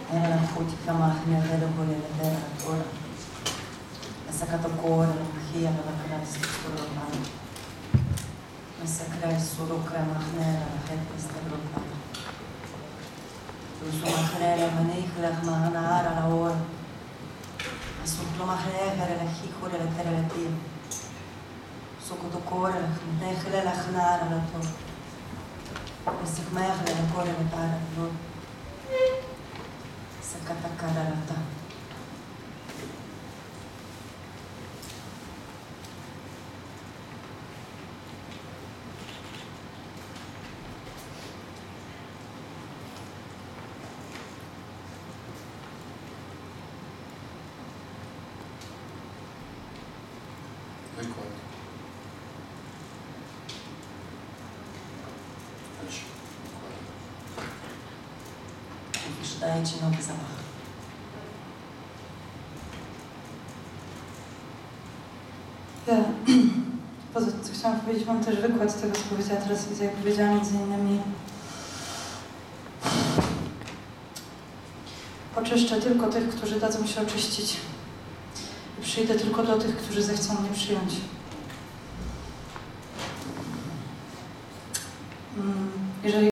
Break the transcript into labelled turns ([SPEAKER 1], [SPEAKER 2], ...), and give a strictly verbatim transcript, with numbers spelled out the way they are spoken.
[SPEAKER 1] Era la putica mahne redo con le terra ora. La saccato cuore, la mahia, la cresta scorrona. La sacra solo cremahne, la hepesta brotana. Su mahne, la manihla, mahana ara la ora. Su mahne, la hikore, la terra la tia. Su cotocore, la hnechle, la hnara la to. La sigmehle, la core, la tara la Sakatakararata.
[SPEAKER 2] Wykład. Weź, wykład.
[SPEAKER 1] Mówisz, daję ci nowy zamach.
[SPEAKER 3] Ja, poza tym, co chciałam powiedzieć, mam też wykład tego, co powiedziała teraz Liza, jak powiedziała między innymi oczyszczę tylko tych, którzy dadzą się oczyścić i przyjdę tylko do tych, którzy zechcą mnie przyjąć. Jeżeli